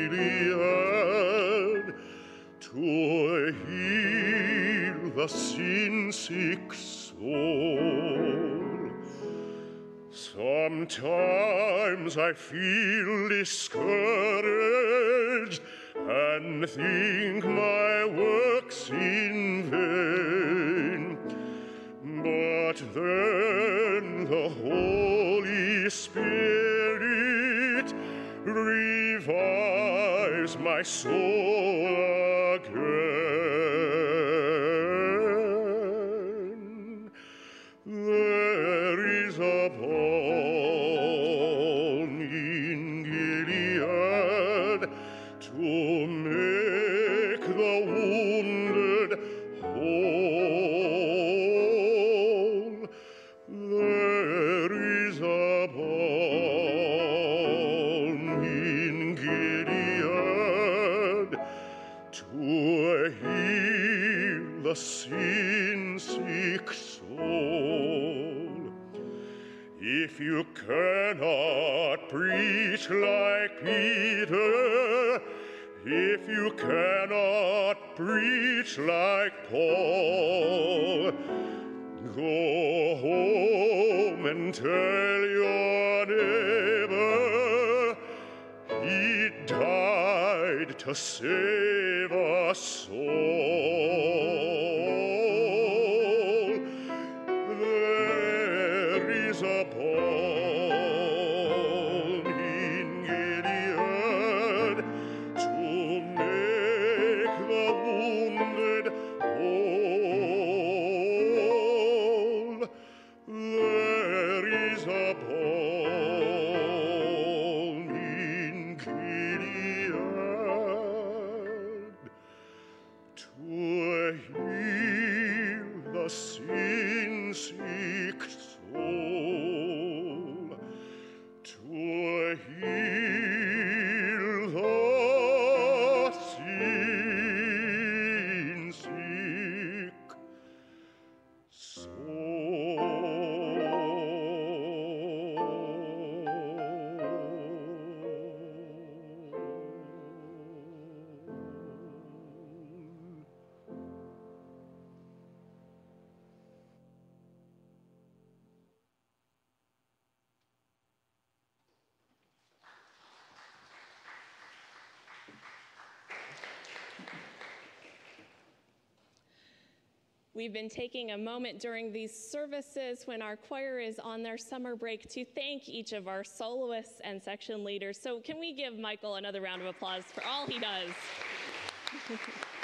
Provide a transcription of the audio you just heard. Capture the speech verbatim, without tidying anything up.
Gilead to heal the sin-sick soul. Sometimes I feel discouraged and think my work's in vain. But then the Holy Spirit revives my soul again. There is a balm in Gilead to make the wounded whole. There is a balm in Gilead to heal the sin-sick soul. If you cannot preach like Peter, if you cannot preach like Paul, go home and tell your neighbor he died to save us all. There is a balm in Gilead to make the wounded whole. There is a balm in Gilead to heal the sin-sick soul, to heal the sin-sick We've been taking a moment during these services when our choir is on their summer break to thank each of our soloists and section leaders. So can we give Michael another round of applause for all he does?